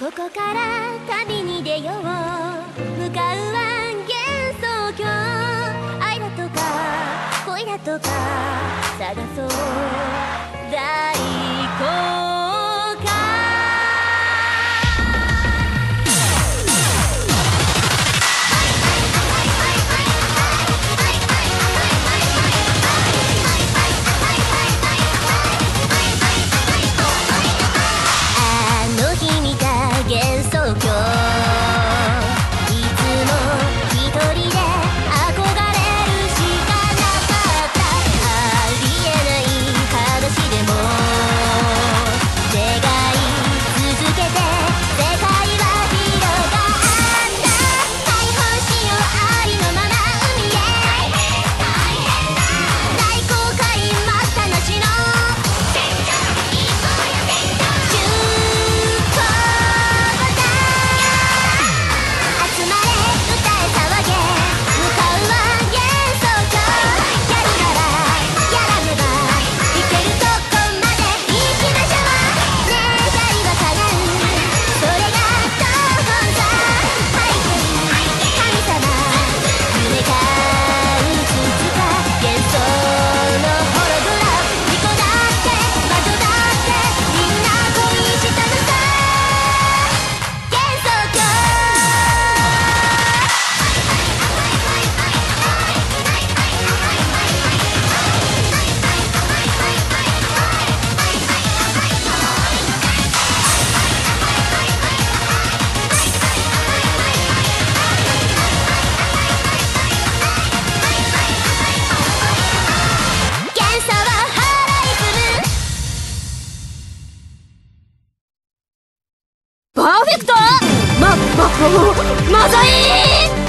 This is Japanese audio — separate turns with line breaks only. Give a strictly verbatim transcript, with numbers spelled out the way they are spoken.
ここから旅に出よう。向かうは幻想郷。愛だとか恋だとか探そう大航海。あの日見た幻想郷、いつも一人で憧れるしかなかった。ありえない話でも願い続けて世界は広がった。解放しようありのまま海へ。大変だ大航海待ったなしの船長行こうよ船長。急行だ集まれ歌え騒げ。向かうは幻想郷。やるならやらねば行けるとこまで行きましょう。ねえ光はかなうそれが東本さ。背景神様夢かうつつか幻想のホログラム。事故だって魔女だってみんな恋したのさ幻想郷。幻想を払い積む。パーフェクトま、ま、マザイ